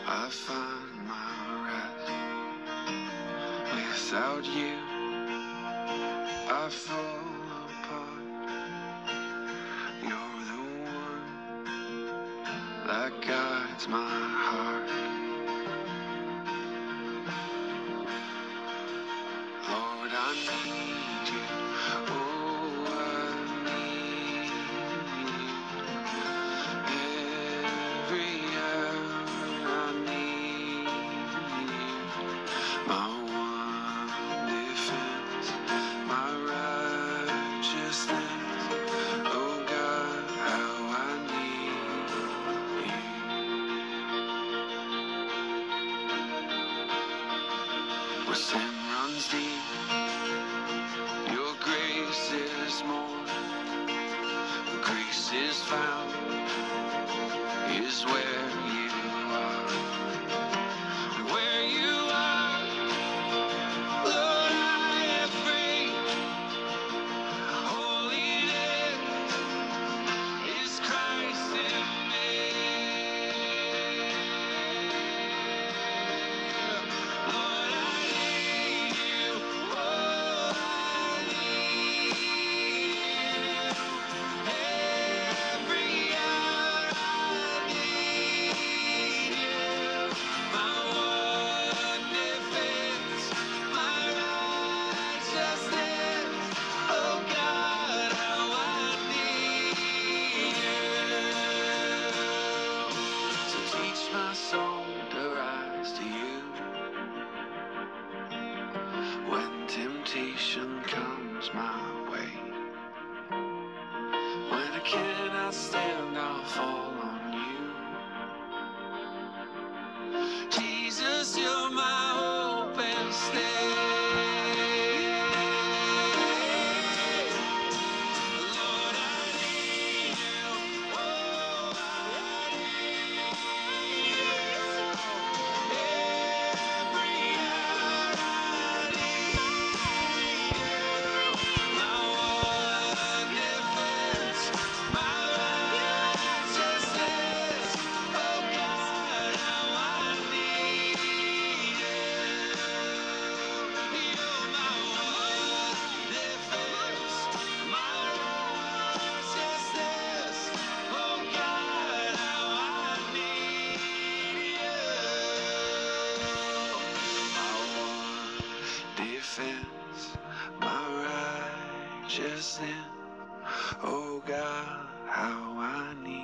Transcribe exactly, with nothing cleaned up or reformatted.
I find my rest. Without you, I fall apart. You're the one that guides my heart. Lord, I need you. Oh, I need you. Every hour I need you. My one defense, my righteousness. Oh God, how I need you. Where sin runs deep, your grace is more. Where grace is found is where you are. And where you are, Lord, I am free. Holiness is Christ in me. Lord, I need you. Oh, I need you. Every hour I need you. My one defense, my righteousness. Oh God, how I need you. So teach my soul to rise to you. When temptation comes my way, when I cannot stand, I'll fall on you. Jesus, you're my hope and stay. Lord, I need you. Oh, I need you. Every hour I need you. My one defense, my righteousness. Oh God, how I need you. You're my one defense, my righteousness. Oh God, how I need you. My one defense, my righteousness. Oh God, how I need